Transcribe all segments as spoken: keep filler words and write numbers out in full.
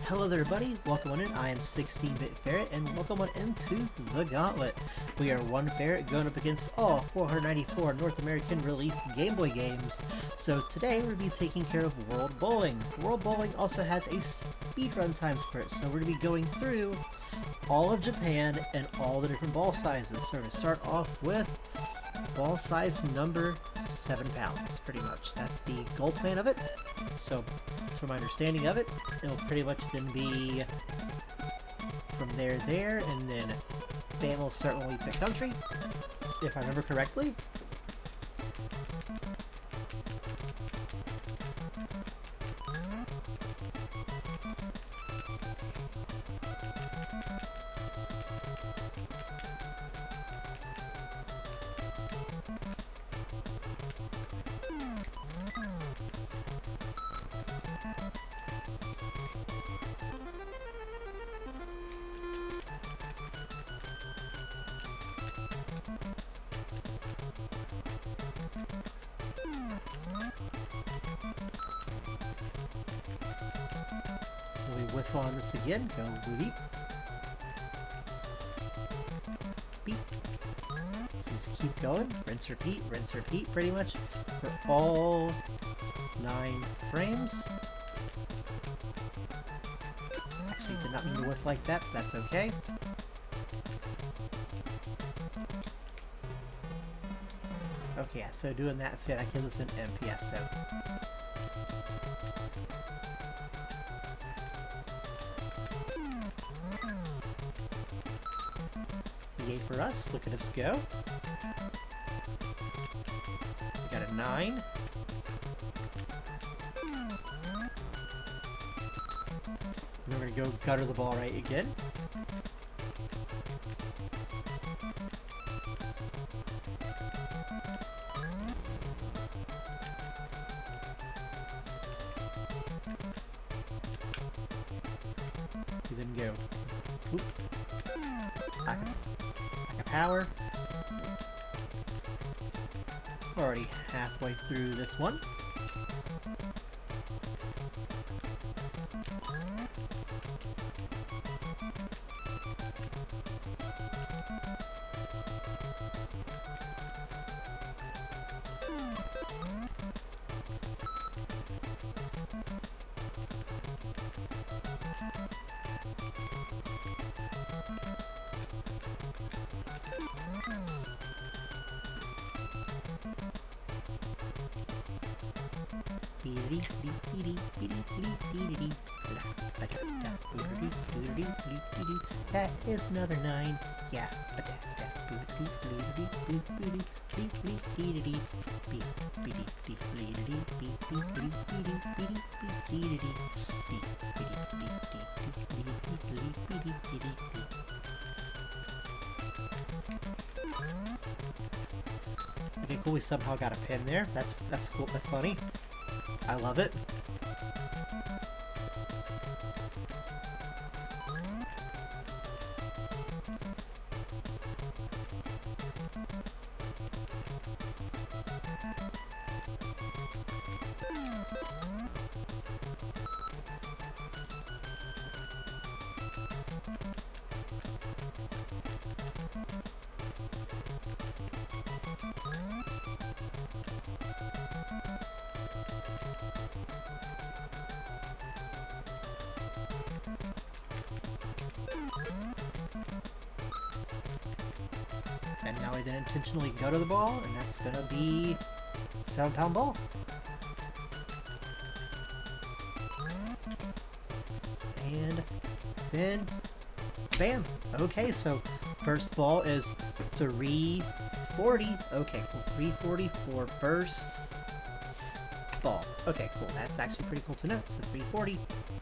Hello there everybody, welcome on in. I am sixteen bit Ferret and welcome on into the Gauntlet. We are one Ferret going up against all four hundred ninety-four North American released Game Boy games. So today we're going to be taking care of World Bowling. World Bowling also has a speedrun times for it, so we're going to be going through all of Japan and all the different ball sizes. So we're going to start off with ball size number seven pounds, pretty much. That's the goal plan of it. So, from my understanding of it, it'll pretty much then be from there, there, and then bam, will start when we pick country, if I remember correctly. We whiff on this again, go beep. Beep. So just keep going, rinse, repeat, rinse, repeat, pretty much for all nine frames. Actually, did not mean to whiff like that, but that's okay. Okay, yeah, so doing that, so yeah, that gives us an M P S, so. Yay for us, look at us go. We got a nine. We're gonna go gutter the ball right again. We then go whoop. Back of power. Already halfway through this one. That is another nine. Yeah. Okay, cool. We somehow got a pin there. That's that's cool. That's funny. I love it. And now I then intentionally go to the ball, and that's gonna be seven pound ball. And then, bam! Okay, so first ball is three forty. Okay, well, three forty for first ball. Okay, cool. That's actually pretty cool to know. So three forty.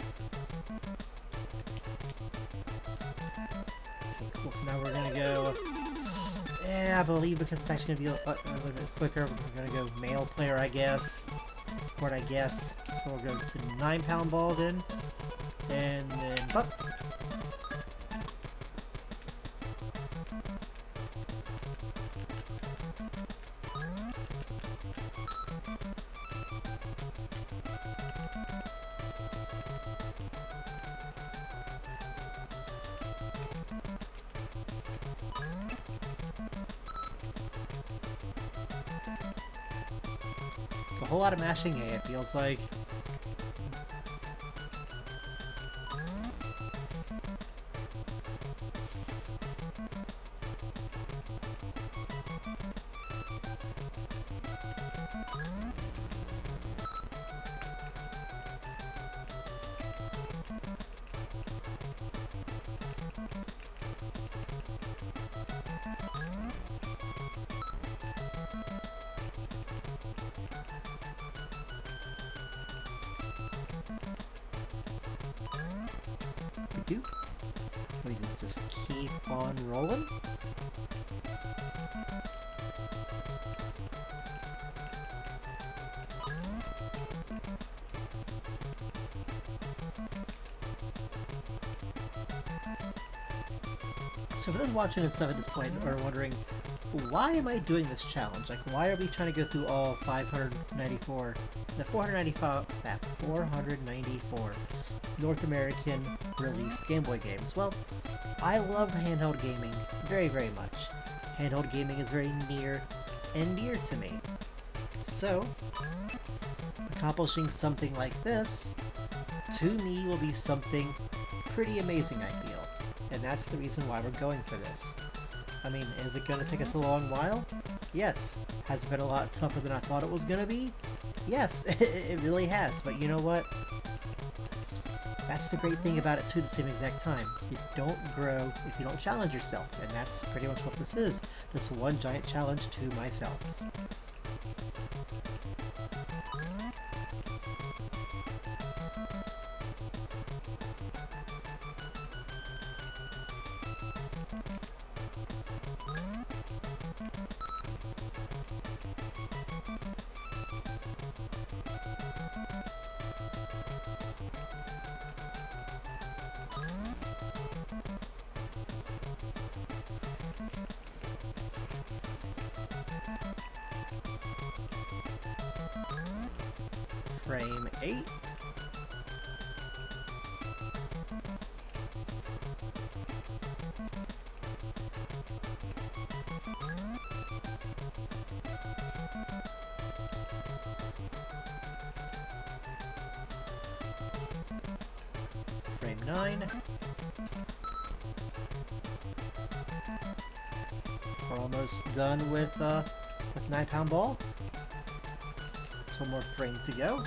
Okay, cool. So now we're gonna go. Yeah, I believe because it's actually going to be a, a little bit quicker, we're going to go male player, I guess. Court, I guess. So we'll go to nine pound ball then. And then buck. It's a whole lot of mashing A, it feels like. Do. We can just keep on rolling. So for those watching and stuff at this point are wondering, why am I doing this challenge? Like, why are we trying to go through all five hundred ninety-four, the four hundred ninety-five, that four hundred ninety-four North American released Game Boy games? Well, I love handheld gaming very, very much. Handheld gaming is very near and dear to me. So, accomplishing something like this, to me, will be something pretty amazing, I feel. And that's the reason why we're going for this. I mean, is it going to take us a long while? Yes. Has it been a lot tougher than I thought it was going to be? Yes, it really has. But you know what? That's the great thing about it too, at the same exact time. You don't grow if you don't challenge yourself. And that's pretty much what this is. Just one giant challenge to myself. Frame eight. Frame nine. We're almost done with uh, with nine pound ball. Just one more frame to go.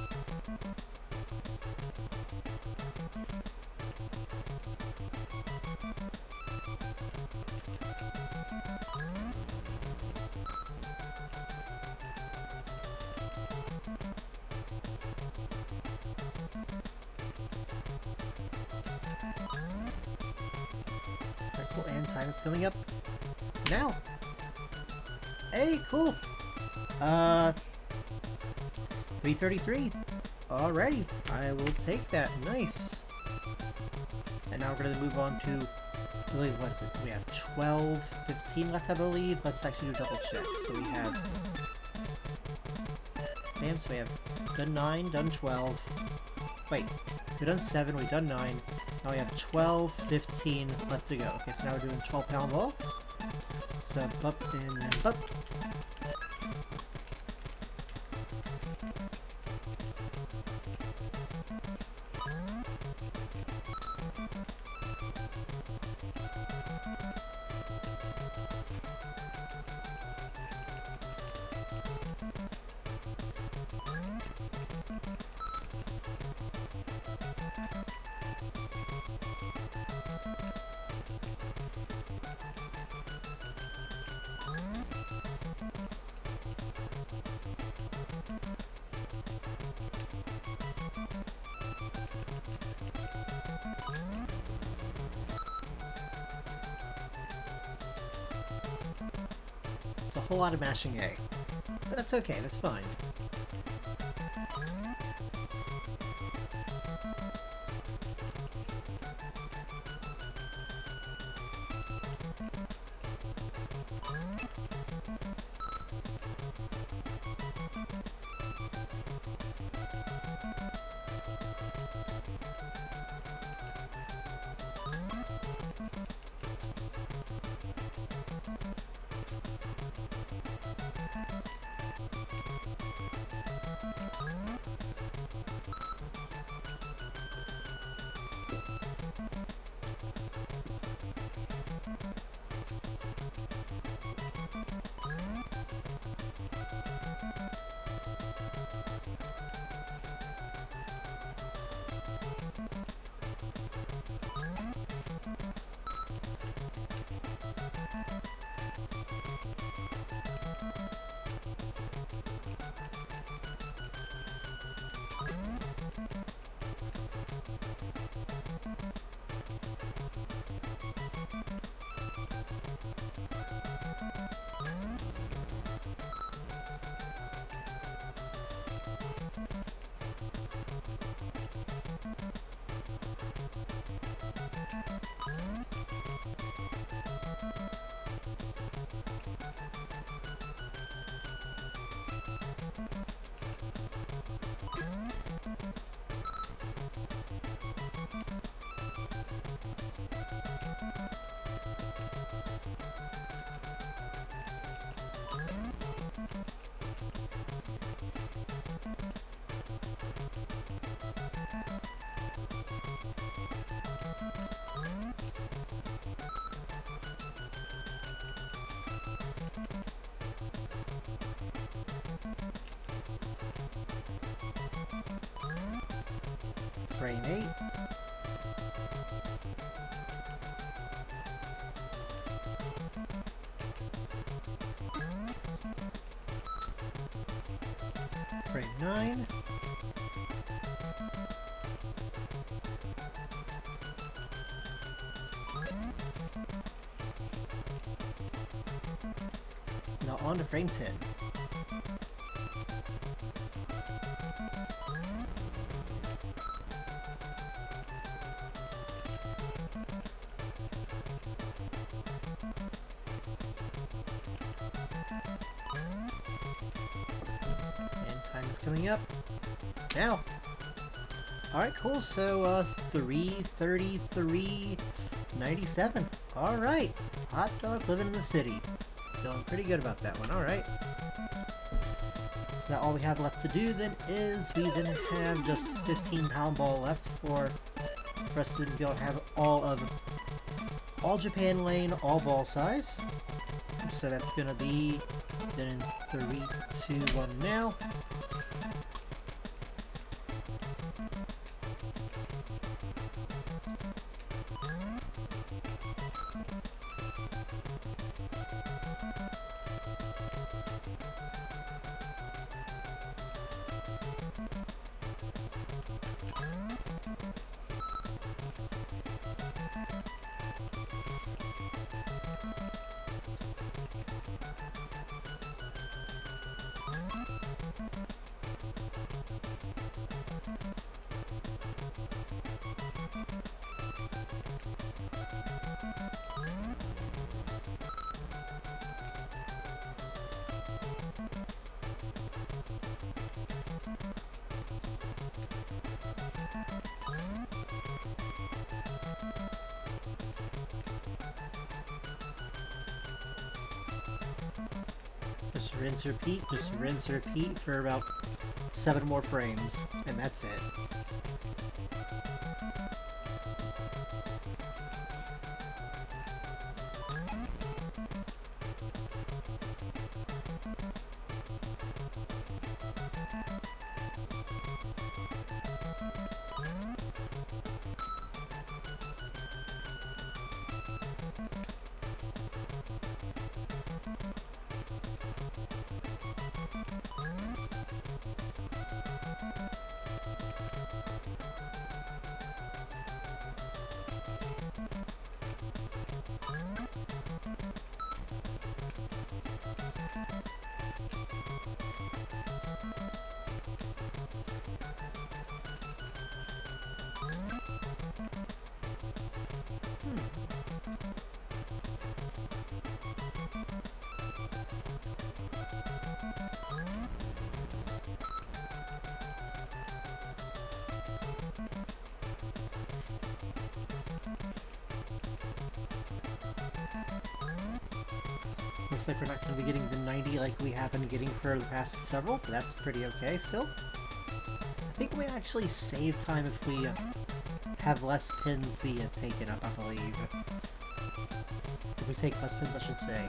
Very cool, and time is coming up now. Hey, cool. Uh, three thirty-three. Alrighty, I will take that. Nice. And now we're going to move on to, I believe, what is it? We have twelve, fifteen left, I believe. Let's actually do a double check. So we have, bam, so we have done nine, done twelve. Wait, we've done seven, we've done nine. Now we have twelve, fifteen left to go. Okay, so now we're doing twelve pound ball. So up and then up. It's a whole lot of mashing A. But that's okay, that's fine. Frame eight. Frame nine. Now on to frame ten. Time is coming up now. Alright, cool. So, uh, three thirty-three ninety-seven. Alright. Hot dog living in the city. Feeling pretty good about that one. Alright. So now all we have left to do then is we then have just fifteen pound ball left for, for us to be able to have all of all Japan lane, all ball size. So that's gonna be then in three, two, one now. Just rinse, repeat, just rinse, repeat for about seven more frames, and that's it. Looks like we're not going to be getting the ninety like we have been getting for the past several, but that's pretty okay still. I think we actually save time if we uh, have less pins be taken up, I believe. If we take less pins, I should say.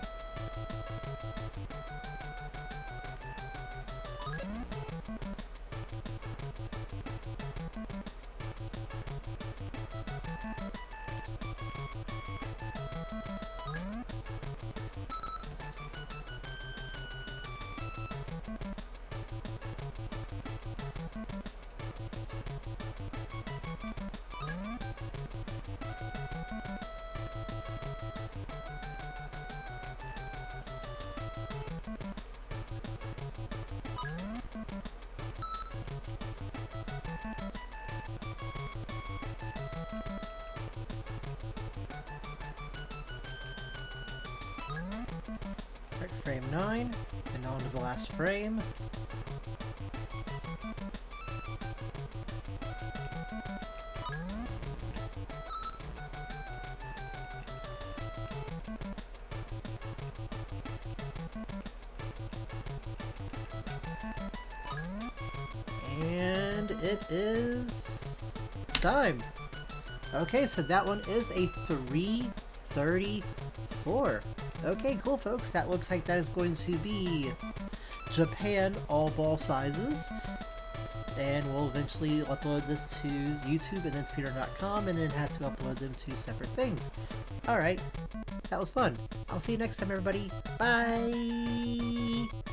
Alright, frame nine, and on to the last frame. And it is time. Okay, so that one is a three thirty-four. Okay, cool, folks. That looks like that is going to be Japan all ball sizes. And we'll eventually upload this to YouTube and then speedrun dot com, and then have to upload them to separate things. Alright, that was fun. I'll see you next time, everybody. Bye!